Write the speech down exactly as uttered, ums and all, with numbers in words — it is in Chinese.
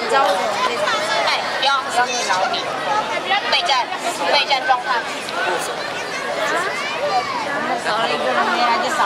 知道为什么这场？ 哎，不要不要你老你，备战备战状态。 我们少了一个人没来就死